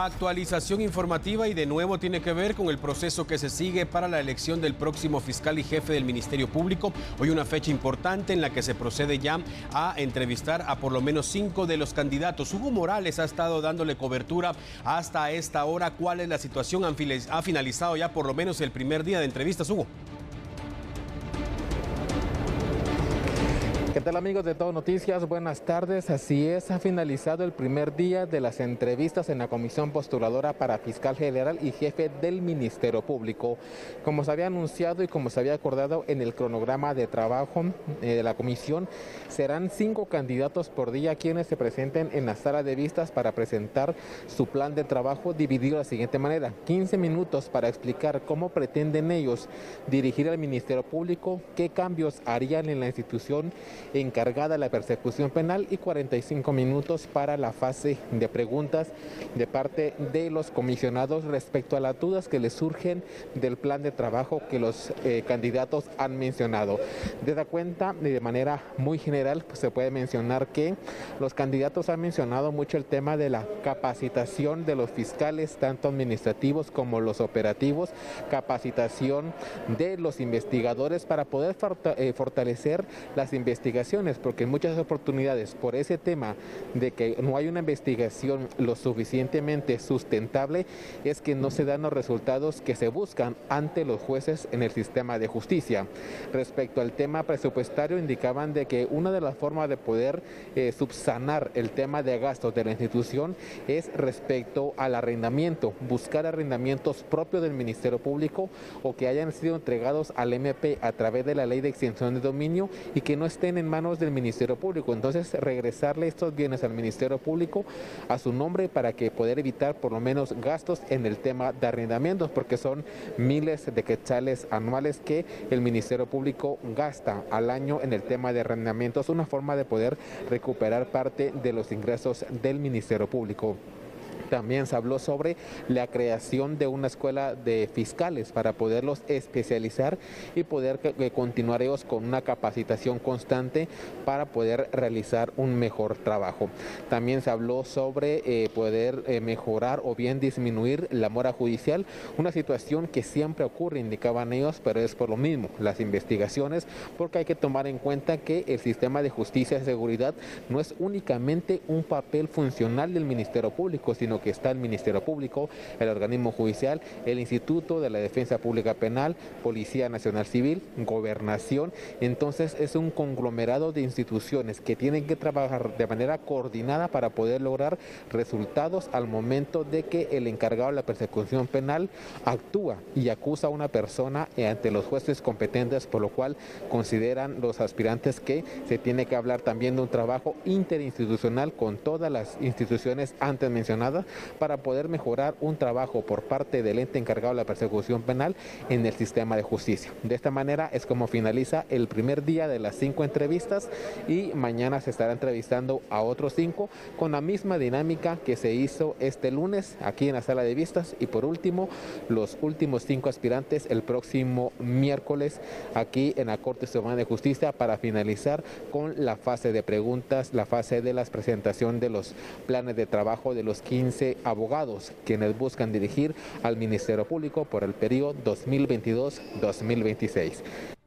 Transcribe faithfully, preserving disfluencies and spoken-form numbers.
Actualización informativa y de nuevo tiene que ver con el proceso que se sigue para la elección del próximo fiscal y jefe del Ministerio Público. Hoy una fecha importante en la que se procede ya a entrevistar a por lo menos cinco de los candidatos. Hugo Morales ha estado dándole cobertura hasta esta hora. ¿Cuál es la situación? Ha finalizado ya por lo menos el primer día de entrevistas, Hugo. ¿Qué tal, amigos de Todo Noticias? Buenas tardes. Así es, ha finalizado el primer día de las entrevistas en la comisión postuladora para fiscal general y jefe del Ministerio Público. Como se había anunciado y como se había acordado en el cronograma de trabajo eh, de la comisión, serán cinco candidatos por día quienes se presenten en la sala de vistas para presentar su plan de trabajo, dividido de la siguiente manera: quince minutos para explicar cómo pretenden ellos dirigir al Ministerio Público, qué cambios harían en la institución encargada de la persecución penal, y cuarenta y cinco minutos para la fase de preguntas de parte de los comisionados respecto a las dudas que les surgen del plan de trabajo que los eh, candidatos han mencionado. De esta cuenta, de manera muy general, pues, se puede mencionar que los candidatos han mencionado mucho el tema de la capacitación de los fiscales, tanto administrativos como los operativos, capacitación de los investigadores para poder fortalecer las investigaciones, porque en muchas oportunidades, por ese tema de que no hay una investigación lo suficientemente sustentable, es que no se dan los resultados que se buscan ante los jueces en el sistema de justicia. Respecto al tema presupuestario, indicaban de que una de las formas de poder eh, subsanar el tema de gastos de la institución es respecto al arrendamiento, buscar arrendamientos propios del Ministerio Público o que hayan sido entregados al M P a través de la ley de extinción de dominio y que no estén en manos del Ministerio Público. Entonces, regresarle estos bienes al Ministerio Público a su nombre para que poder evitar por lo menos gastos en el tema de arrendamientos, porque son miles de quetzales anuales que el Ministerio Público gasta al año en el tema de arrendamientos, una forma de poder recuperar parte de los ingresos del Ministerio Público. También se habló sobre la creación de una escuela de fiscales para poderlos especializar y poder continuar ellos con una capacitación constante para poder realizar un mejor trabajo. También se habló sobre eh, poder eh, mejorar o bien disminuir la mora judicial, una situación que siempre ocurre, indicaban ellos, pero es por lo mismo, las investigaciones, porque hay que tomar en cuenta que el sistema de justicia y seguridad no es únicamente un papel funcional del Ministerio Público, sino que está el Ministerio Público, el organismo judicial, el Instituto de la Defensa Pública Penal, Policía Nacional Civil, Gobernación. Entonces es un conglomerado de instituciones que tienen que trabajar de manera coordinada para poder lograr resultados al momento de que el encargado de la persecución penal actúa y acusa a una persona ante los jueces competentes, por lo cual consideran los aspirantes que se tiene que hablar también de un trabajo interinstitucional con todas las instituciones antes mencionadas, para poder mejorar un trabajo por parte del ente encargado de la persecución penal en el sistema de justicia. De esta manera es como finaliza el primer día de las cinco entrevistas, y mañana se estará entrevistando a otros cinco con la misma dinámica que se hizo este lunes aquí en la sala de vistas, y por último los últimos cinco aspirantes el próximo miércoles aquí en la Corte Suprema de Justicia para finalizar con la fase de preguntas, la fase de la presentación de los planes de trabajo de los quince abogados quienes buscan dirigir al Ministerio Público por el periodo dos mil veintidós a dos mil veintiséis.